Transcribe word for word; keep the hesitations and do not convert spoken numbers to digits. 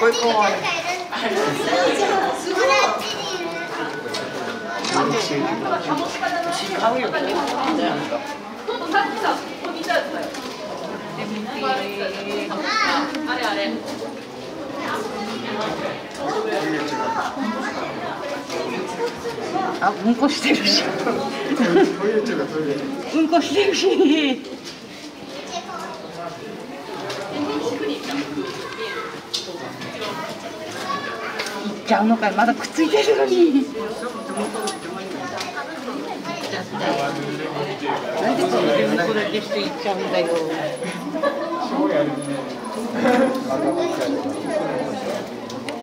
ごい可愛い。買うよ。あれあれ。あ、うんこしてるし。うんこしてるし。いっちゃうのかい、まだくっついてるのに。なんでこんなにうんこだけしていっちゃうんだよ。